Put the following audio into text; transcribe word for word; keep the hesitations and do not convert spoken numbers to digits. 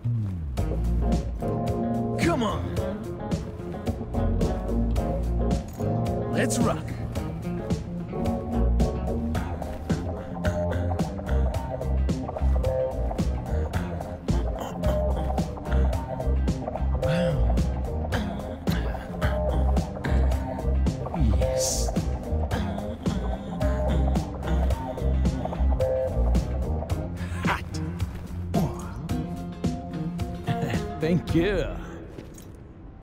Come on. Let's rock. Yes. Hot. Thank you.